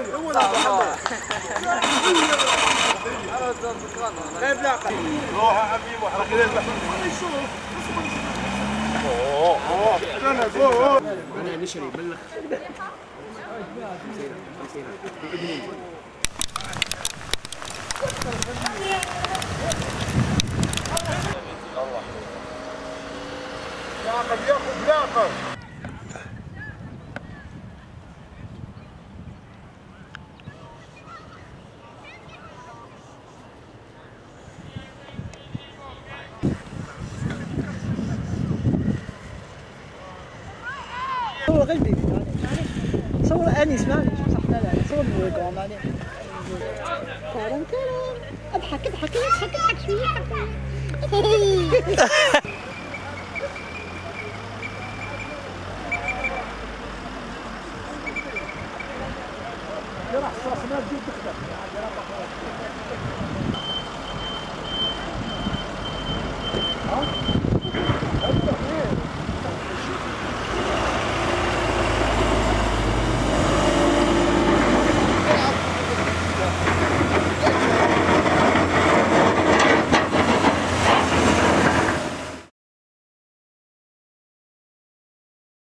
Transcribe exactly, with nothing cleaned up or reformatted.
روح يا حبيبي وحرك البحر. اوه اوه استنى اوه انا نشري بلغ ياخذ ياخذ ياخذ صور غير البيبي معليش صور انيس معليش بصح لا لا صور الكون معليش كرم كرم اضحك اضحك اضحك اضحك شويه راح صافنا تجي تخدم